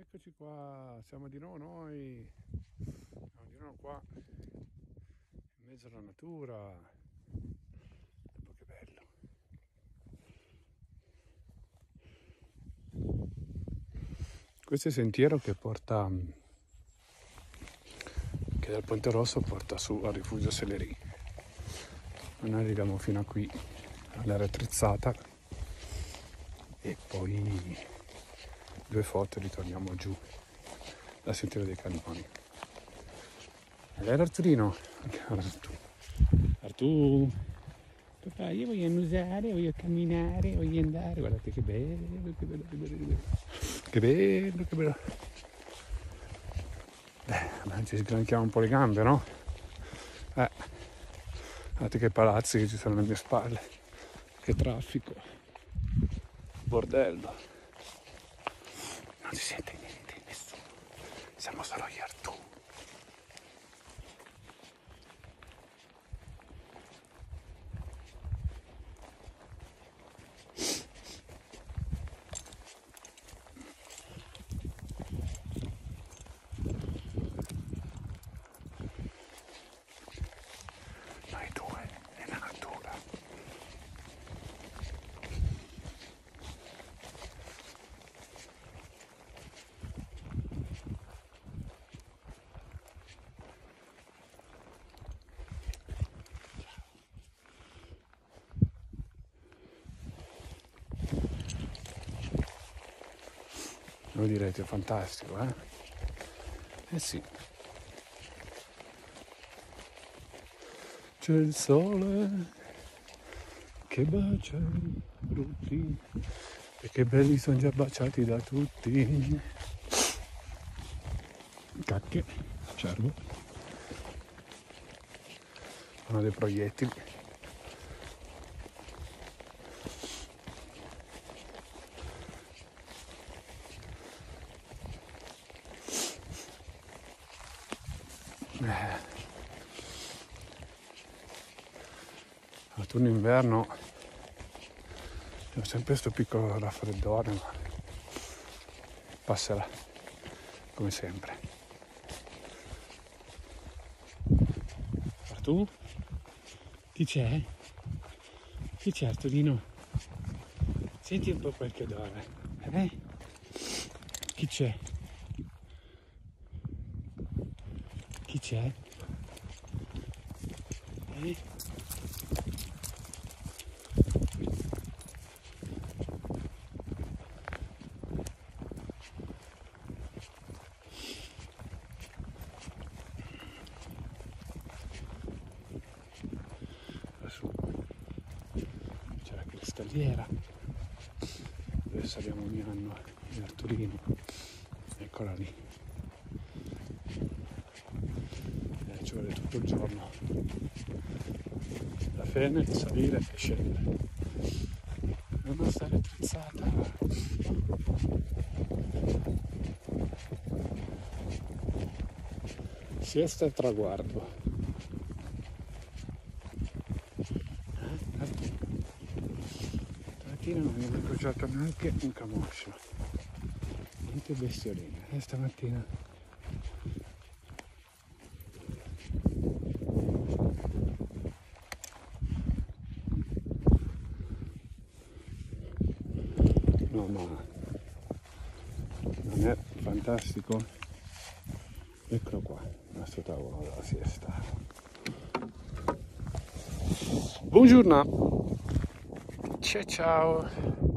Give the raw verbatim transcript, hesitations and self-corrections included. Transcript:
Eccoci qua, siamo di nuovo noi, siamo di nuovo qua, in mezzo alla natura, dopo che bello. Questo è il sentiero che porta, che dal Ponte Rosso porta su al rifugio Sellerie. Noi arriviamo fino a qui, all'area attrezzata, e poi due foto e ritorniamo giù dal sentiero dei Cannoni. Allora Arturino, Artù, Artù, papà, io voglio annusare, voglio camminare, voglio andare, guardate che bello, che bello, che bello, che bello, che bello, che bello. Beh, ci sgranchiamo un po' le gambe, no? Eh, guardate che palazzi che ci sono alle mie spalle, che traffico, bordello. Non si sente niente, nessuno, siamo solo io e Artù. Noi due nella natura. Voi direte, fantastico, eh? Eh sì. C'è il sole che bacia i frutti e che belli sono già baciati da tutti. Cacche, cervo. Sono dei proiettili. Eh. Autunno e inverno c'è sempre questo piccolo raffreddore, ma passerà come sempre. Artù? Chi c'è? Chi c'è, Arturino? Senti un po' qualche odore, eh? Chi c'è? Chi c'è? Eh? Lassù c'è la cristalliera dove saliamo ogni anno in Arturino. Eccola lì. Eh, ci vuole tutto il giorno. La fine di salire e scendere. È una storia attrezzata. Siesta e traguardo. Stamattina non mi è incrociato neanche un camoscio, niente bestioline, e stamattina no, ma non è fantastico? Eccolo qua, il nostro tavolo della siesta. Buongiorno, ciao ciao.